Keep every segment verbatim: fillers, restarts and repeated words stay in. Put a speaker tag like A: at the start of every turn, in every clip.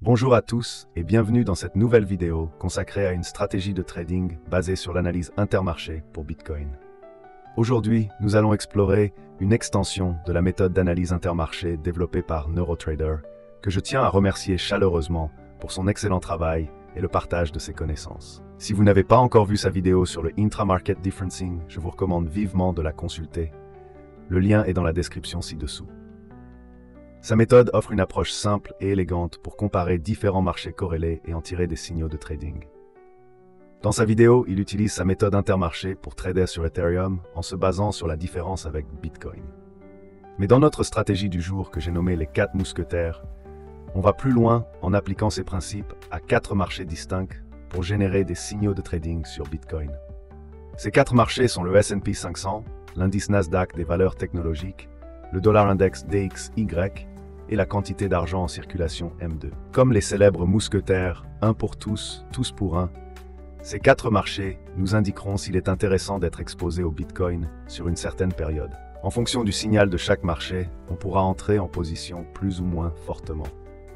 A: Bonjour à tous et bienvenue dans cette nouvelle vidéo consacrée à une stratégie de trading basée sur l'analyse intermarché pour Bitcoin. Aujourd'hui, nous allons explorer une extension de la méthode d'analyse intermarché développée par NeuroTrader, que je tiens à remercier chaleureusement pour son excellent travail et le partage de ses connaissances. Si vous n'avez pas encore vu sa vidéo sur le Intra-Market Differencing, je vous recommande vivement de la consulter. Le lien est dans la description ci-dessous. Sa méthode offre une approche simple et élégante pour comparer différents marchés corrélés et en tirer des signaux de trading. Dans sa vidéo, il utilise sa méthode intermarché pour trader sur Ethereum en se basant sur la différence avec Bitcoin. Mais dans notre stratégie du jour que j'ai nommée les quatre mousquetaires, on va plus loin en appliquant ces principes à quatre marchés distincts pour générer des signaux de trading sur Bitcoin. Ces quatre marchés sont le S and P cinq cents, l'indice Nasdaq des valeurs technologiques, le dollar index D X Y et la quantité d'argent en circulation M deux. Comme les célèbres mousquetaires, un pour tous, tous pour un, ces quatre marchés nous indiqueront s'il est intéressant d'être exposé au Bitcoin sur une certaine période. En fonction du signal de chaque marché, on pourra entrer en position plus ou moins fortement.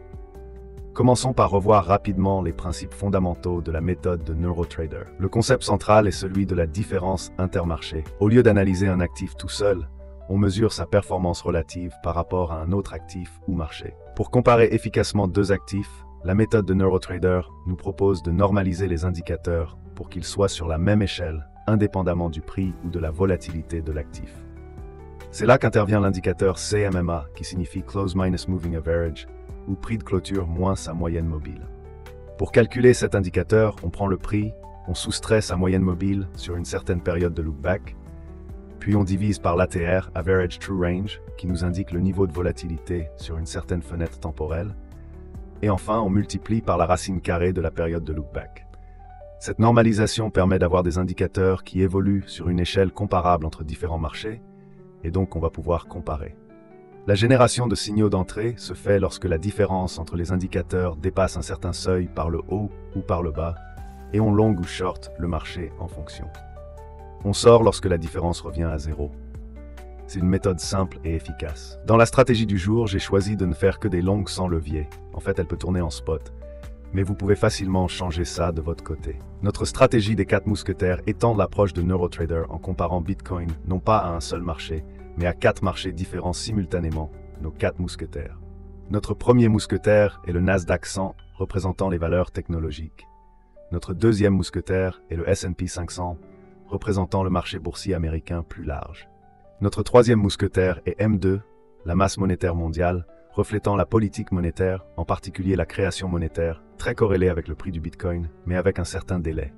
A: Commençons par revoir rapidement les principes fondamentaux de la méthode de NeuroTrader. Le concept central est celui de la différence intermarché. Au lieu d'analyser un actif tout seul, on mesure sa performance relative par rapport à un autre actif ou marché. Pour comparer efficacement deux actifs, la méthode de NeuroTrader nous propose de normaliser les indicateurs pour qu'ils soient sur la même échelle, indépendamment du prix ou de la volatilité de l'actif. C'est là qu'intervient l'indicateur C M M A, qui signifie Close Minus Moving Average, ou prix de clôture moins sa moyenne mobile. Pour calculer cet indicateur, on prend le prix, on soustrait sa moyenne mobile sur une certaine période de lookback, puis on divise par l'A T R, Average True Range, qui nous indique le niveau de volatilité sur une certaine fenêtre temporelle, et enfin on multiplie par la racine carrée de la période de lookback. Cette normalisation permet d'avoir des indicateurs qui évoluent sur une échelle comparable entre différents marchés, et donc on va pouvoir comparer. La génération de signaux d'entrée se fait lorsque la différence entre les indicateurs dépasse un certain seuil par le haut ou par le bas, et on long ou short le marché en fonction. On sort lorsque la différence revient à zéro. C'est une méthode simple et efficace. Dans la stratégie du jour, j'ai choisi de ne faire que des longues sans levier. En fait, elle peut tourner en spot, mais vous pouvez facilement changer ça de votre côté. Notre stratégie des quatre mousquetaires étend l'approche de NeuroTrader en comparant Bitcoin non pas à un seul marché, mais à quatre marchés différents simultanément, nos quatre mousquetaires. Notre premier mousquetaire est le Nasdaq cent, représentant les valeurs technologiques. Notre deuxième mousquetaire est le S and P cinq cents, représentant le marché boursier américain plus large. Notre troisième mousquetaire est M deux, la masse monétaire mondiale, reflétant la politique monétaire, en particulier la création monétaire, très corrélée avec le prix du Bitcoin, mais avec un certain délai.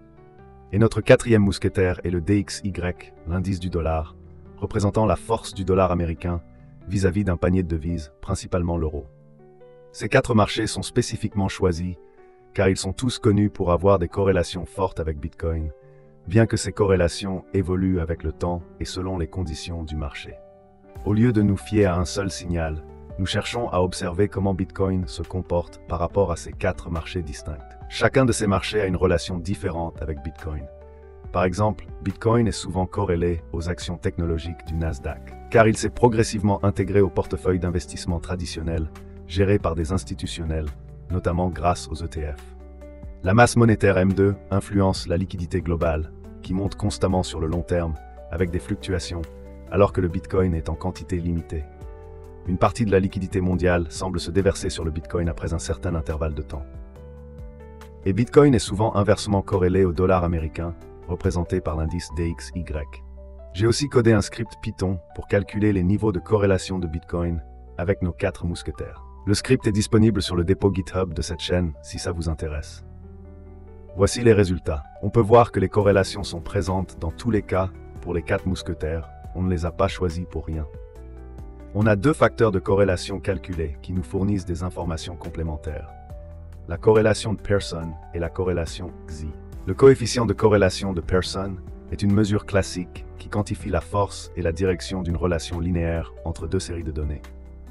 A: Et notre quatrième mousquetaire est le D X Y, l'indice du dollar, représentant la force du dollar américain vis-à-vis d'un panier de devises, principalement l'euro. Ces quatre marchés sont spécifiquement choisis, car ils sont tous connus pour avoir des corrélations fortes avec Bitcoin, bien que ces corrélations évoluent avec le temps et selon les conditions du marché. Au lieu de nous fier à un seul signal, nous cherchons à observer comment Bitcoin se comporte par rapport à ces quatre marchés distincts. Chacun de ces marchés a une relation différente avec Bitcoin. Par exemple, Bitcoin est souvent corrélé aux actions technologiques du Nasdaq, car il s'est progressivement intégré au portefeuille d'investissement traditionnel, géré par des institutionnels, notamment grâce aux E T F. La masse monétaire M deux influence la liquidité globale, qui monte constamment sur le long terme, avec des fluctuations, alors que le Bitcoin est en quantité limitée. Une partie de la liquidité mondiale semble se déverser sur le Bitcoin après un certain intervalle de temps. Et Bitcoin est souvent inversement corrélé au dollar américain, représenté par l'indice D X Y. J'ai aussi codé un script Python pour calculer les niveaux de corrélation de Bitcoin avec nos quatre mousquetaires. Le script est disponible sur le dépôt GitHub de cette chaîne si ça vous intéresse. Voici les résultats. On peut voir que les corrélations sont présentes dans tous les cas pour les quatre mousquetaires. On ne les a pas choisis pour rien. On a deux facteurs de corrélation calculés qui nous fournissent des informations complémentaires. La corrélation de Pearson et la corrélation X I. Le coefficient de corrélation de Pearson est une mesure classique qui quantifie la force et la direction d'une relation linéaire entre deux séries de données.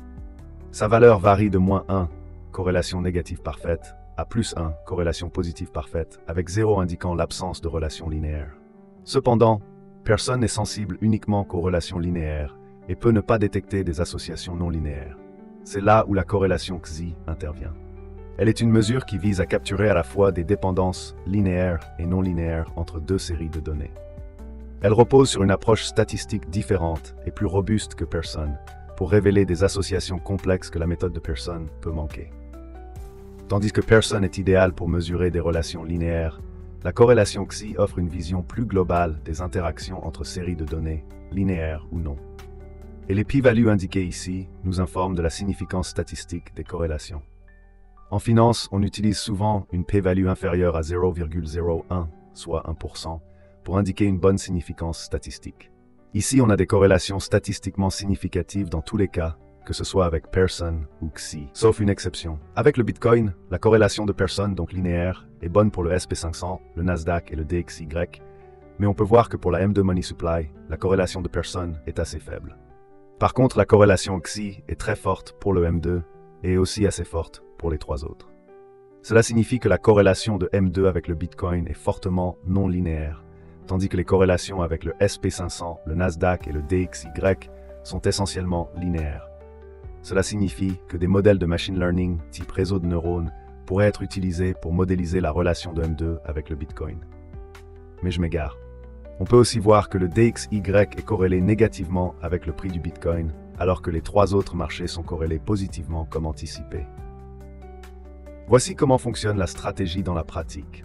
A: Sa valeur varie de moins un, corrélation négative parfaite, à plus un, corrélation positive parfaite, avec zéro indiquant l'absence de relation linéaire. Cependant, Pearson est sensible uniquement qu'aux relations linéaires et peut ne pas détecter des associations non linéaires. C'est là où la corrélation X I intervient. Elle est une mesure qui vise à capturer à la fois des dépendances linéaires et non linéaires entre deux séries de données. Elle repose sur une approche statistique différente et plus robuste que Pearson, pour révéler des associations complexes que la méthode de Pearson peut manquer. Tandis que Pearson est idéal pour mesurer des relations linéaires, la corrélation X I offre une vision plus globale des interactions entre séries de données, linéaires ou non. Et les p-values indiquées ici nous informent de la significance statistique des corrélations. En finance, on utilise souvent une p-value inférieure à zéro virgule zéro un, soit un pour cent, pour indiquer une bonne significance statistique. Ici, on a des corrélations statistiquement significatives dans tous les cas, que ce soit avec Pearson ou X I, sauf une exception. Avec le Bitcoin, la corrélation de Pearson, donc linéaire, est bonne pour le S and P cinq cents, le Nasdaq et le D X Y, mais on peut voir que pour la M deux Money Supply, la corrélation de Pearson est assez faible. Par contre, la corrélation X I est très forte pour le M deux et aussi assez forte pour les trois autres. Cela signifie que la corrélation de M deux avec le Bitcoin est fortement non linéaire, tandis que les corrélations avec le S and P cinq cents, le Nasdaq et le D X Y sont essentiellement linéaires. Cela signifie que des modèles de machine learning type réseau de neurones pourraient être utilisés pour modéliser la relation de M deux avec le Bitcoin. Mais je m'égare. On peut aussi voir que le D X Y est corrélé négativement avec le prix du Bitcoin, alors que les trois autres marchés sont corrélés positivement comme anticipé. Voici comment fonctionne la stratégie dans la pratique.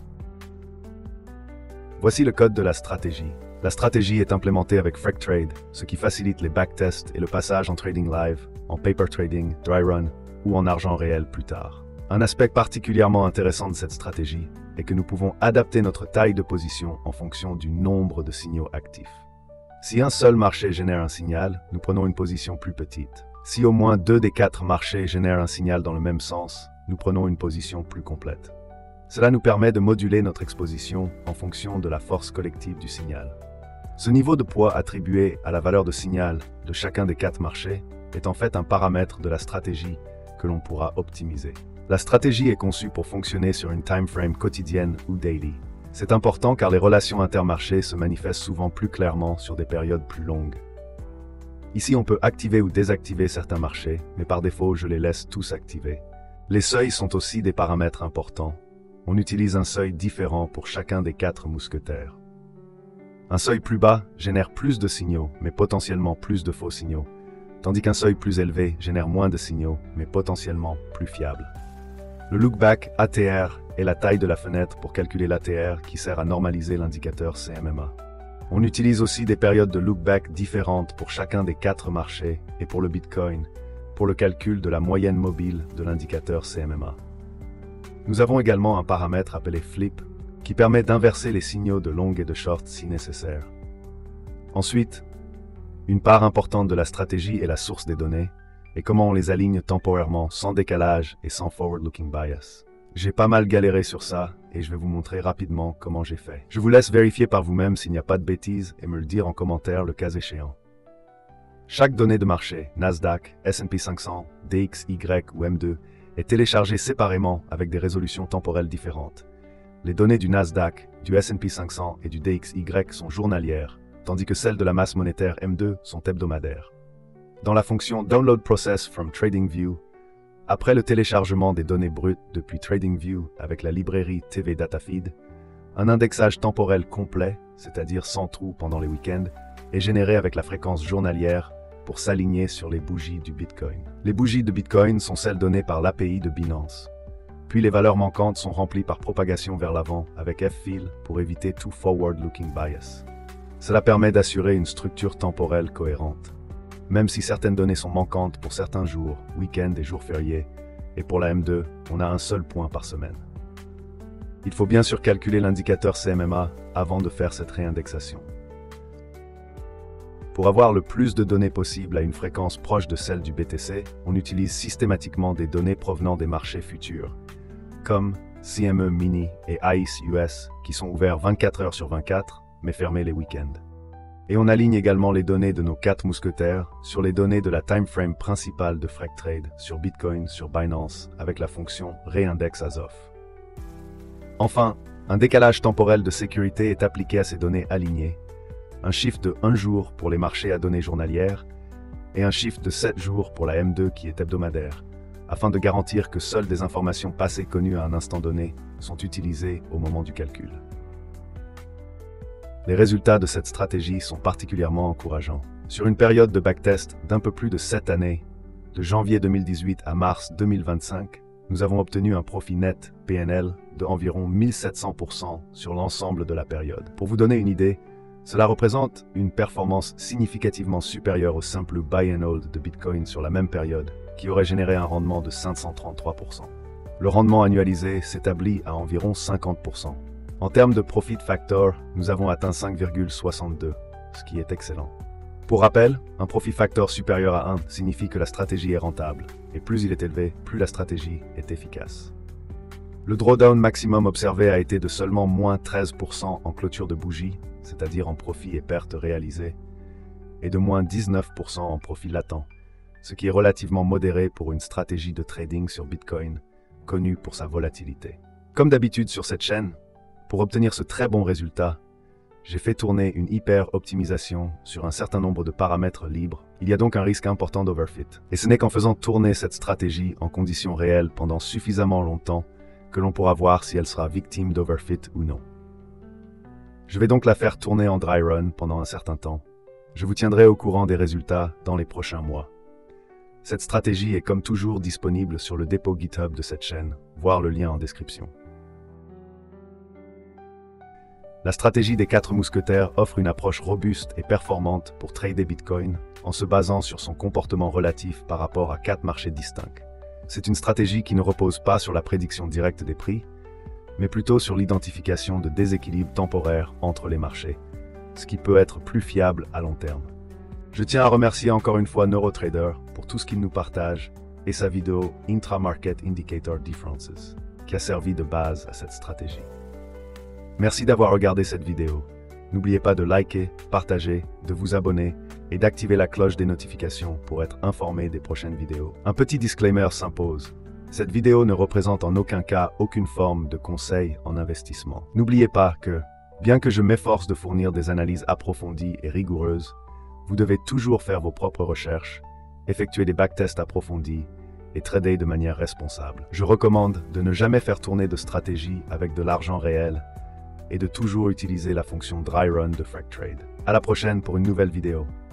A: Voici le code de la stratégie. La stratégie est implémentée avec FreqTrade, ce qui facilite les backtests et le passage en trading live, en paper trading, dry run ou en argent réel plus tard. Un aspect particulièrement intéressant de cette stratégie est que nous pouvons adapter notre taille de position en fonction du nombre de signaux actifs. Si un seul marché génère un signal, nous prenons une position plus petite. Si au moins deux des quatre marchés génèrent un signal dans le même sens, nous prenons une position plus complète. Cela nous permet de moduler notre exposition en fonction de la force collective du signal. Ce niveau de poids attribué à la valeur de signal de chacun des quatre marchés est en fait un paramètre de la stratégie que l'on pourra optimiser. La stratégie est conçue pour fonctionner sur une time frame quotidienne ou daily. C'est important car les relations intermarchés se manifestent souvent plus clairement sur des périodes plus longues. Ici, on peut activer ou désactiver certains marchés, mais par défaut, je les laisse tous activés. Les seuils sont aussi des paramètres importants. On utilise un seuil différent pour chacun des quatre mousquetaires. Un seuil plus bas génère plus de signaux, mais potentiellement plus de faux signaux, tandis qu'un seuil plus élevé génère moins de signaux, mais potentiellement plus fiables. Le lookback A T R est la taille de la fenêtre pour calculer l'A T R qui sert à normaliser l'indicateur C M M A. On utilise aussi des périodes de lookback différentes pour chacun des quatre marchés et pour le Bitcoin, pour le calcul de la moyenne mobile de l'indicateur C M M A. Nous avons également un paramètre appelé flip qui permet d'inverser les signaux de long et de short si nécessaire. Ensuite, une part importante de la stratégie est la source des données et comment on les aligne temporairement sans décalage et sans forward-looking bias. J'ai pas mal galéré sur ça et je vais vous montrer rapidement comment j'ai fait. Je vous laisse vérifier par vous-même s'il n'y a pas de bêtises et me le dire en commentaire le cas échéant. Chaque donnée de marché, Nasdaq, S and P cinq cents, D X Y ou M deux, est téléchargée séparément avec des résolutions temporelles différentes. Les données du Nasdaq, du S and P cinq cents et du D X Y sont journalières, tandis que celles de la masse monétaire M deux sont hebdomadaires. Dans la fonction Download Process from TradingView, après le téléchargement des données brutes depuis TradingView avec la librairie T V Datafeed, un indexage temporel complet, c'est-à-dire sans trous pendant les week-ends, est généré avec la fréquence journalière pour s'aligner sur les bougies du Bitcoin. Les bougies de Bitcoin sont celles données par l'A P I de Binance. Puis les valeurs manquantes sont remplies par propagation vers l'avant avec F-fill pour éviter tout forward-looking bias. Cela permet d'assurer une structure temporelle cohérente. Même si certaines données sont manquantes pour certains jours, week-ends et jours fériés, et pour la M deux, on a un seul point par semaine. Il faut bien sûr calculer l'indicateur C M M A avant de faire cette réindexation. Pour avoir le plus de données possible à une fréquence proche de celle du B T C, on utilise systématiquement des données provenant des marchés futurs, comme C M E Mini et I C E U S, qui sont ouverts vingt-quatre heures sur vingt-quatre, mais fermés les week-ends. Et on aligne également les données de nos quatre mousquetaires sur les données de la timeframe principale de FreqTrade sur Bitcoin sur Binance avec la fonction Reindex as of. Enfin, un décalage temporel de sécurité est appliqué à ces données alignées, un shift de un jour pour les marchés à données journalières et un shift de sept jours pour la M deux qui est hebdomadaire, afin de garantir que seules des informations passées connues à un instant donné sont utilisées au moment du calcul. Les résultats de cette stratégie sont particulièrement encourageants. Sur une période de backtest d'un peu plus de sept années, de janvier deux mille dix-huit à mars deux mille vingt-cinq, nous avons obtenu un profit net P N L de environ mille sept cents pour cent sur l'ensemble de la période. Pour vous donner une idée, cela représente une performance significativement supérieure au simple buy and hold de Bitcoin sur la même période, qui aurait généré un rendement de cinq cent trente-trois pour cent. Le rendement annualisé s'établit à environ cinquante pour cent. En termes de profit factor, nous avons atteint cinq virgule soixante-deux, ce qui est excellent. Pour rappel, un profit factor supérieur à un signifie que la stratégie est rentable, et plus il est élevé, plus la stratégie est efficace. Le drawdown maximum observé a été de seulement moins treize pour cent en clôture de bougie, c'est-à-dire en profit et pertes réalisées, et de moins dix-neuf pour cent en profit latent, ce qui est relativement modéré pour une stratégie de trading sur Bitcoin, connue pour sa volatilité. Comme d'habitude sur cette chaîne, pour obtenir ce très bon résultat, j'ai fait tourner une hyper-optimisation sur un certain nombre de paramètres libres. Il y a donc un risque important d'overfit. Et ce n'est qu'en faisant tourner cette stratégie en conditions réelles pendant suffisamment longtemps que l'on pourra voir si elle sera victime d'overfit ou non. Je vais donc la faire tourner en dry run pendant un certain temps. Je vous tiendrai au courant des résultats dans les prochains mois. Cette stratégie est comme toujours disponible sur le dépôt GitHub de cette chaîne, voir le lien en description. La stratégie des quatre mousquetaires offre une approche robuste et performante pour trader Bitcoin en se basant sur son comportement relatif par rapport à quatre marchés distincts. C'est une stratégie qui ne repose pas sur la prédiction directe des prix, mais plutôt sur l'identification de déséquilibres temporaires entre les marchés, ce qui peut être plus fiable à long terme. Je tiens à remercier encore une fois NeuroTrader pour tout ce qu'il nous partage et sa vidéo Intra-Market Indicator Differences, qui a servi de base à cette stratégie. Merci d'avoir regardé cette vidéo. N'oubliez pas de liker, partager, de vous abonner et d'activer la cloche des notifications pour être informé des prochaines vidéos. Un petit disclaimer s'impose. Cette vidéo ne représente en aucun cas aucune forme de conseil en investissement. N'oubliez pas que, bien que je m'efforce de fournir des analyses approfondies et rigoureuses, vous devez toujours faire vos propres recherches, effectuer des backtests approfondis et trader de manière responsable. Je recommande de ne jamais faire tourner de stratégie avec de l'argent réel et de toujours utiliser la fonction Dry Run de FracTrade. À la prochaine pour une nouvelle vidéo.